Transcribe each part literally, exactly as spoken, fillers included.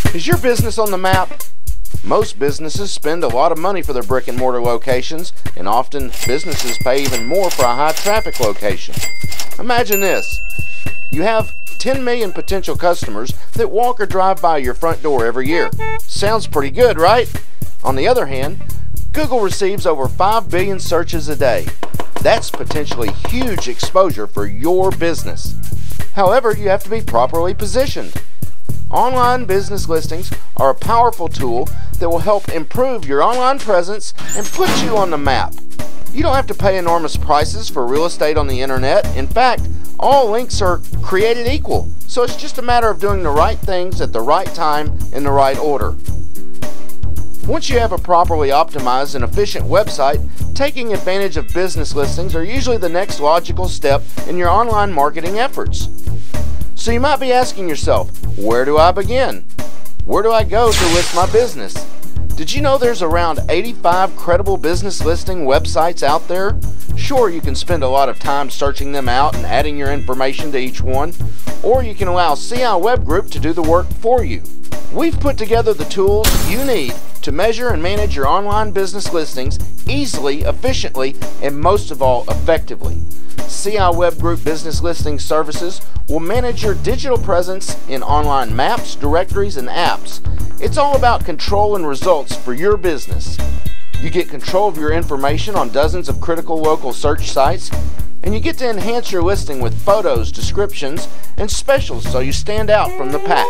Is your business on the map? Most businesses spend a lot of money for their brick and mortar locations, and often businesses pay even more for a high traffic location. Imagine this. You have ten million potential customers that walk or drive by your front door every year. Sounds pretty good, right? On the other hand, Google receives over five billion searches a day. That's potentially huge exposure for your business. However, you have to be properly positioned. Online business listings are a powerful tool that will help improve your online presence and put you on the map. You don't have to pay enormous prices for real estate on the internet. In fact, all links are created equal, so it's just a matter of doing the right things at the right time in the right order. Once you have a properly optimized and efficient website, taking advantage of business listings are usually the next logical step in your online marketing efforts. So you might be asking yourself, where do I begin? Where do I go to list my business? Did you know there's around eighty-five credible business listing websites out there? Sure, you can spend a lot of time searching them out and adding your information to each one, or you can allow C I Web Group to do the work for you. We've put together the tools you need to measure and manage your online business listings easily, efficiently, and most of all, effectively. C I Web Group Business Listing Services will manage your digital presence in online maps, directories, and apps. It's all about control and results for your business. You get control of your information on dozens of critical local search sites, and you get to enhance your listing with photos, descriptions, and specials so you stand out from the pack.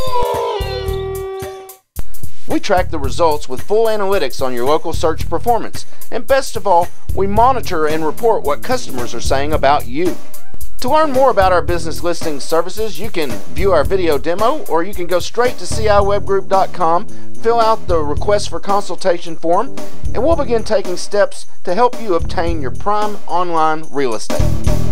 We track the results with full analytics on your local search performance, and best of all, we monitor and report what customers are saying about you. To learn more about our business listing services, you can view our video demo, or you can go straight to C I web group dot com, fill out the request for consultation form, and we'll begin taking steps to help you obtain your prime online real estate.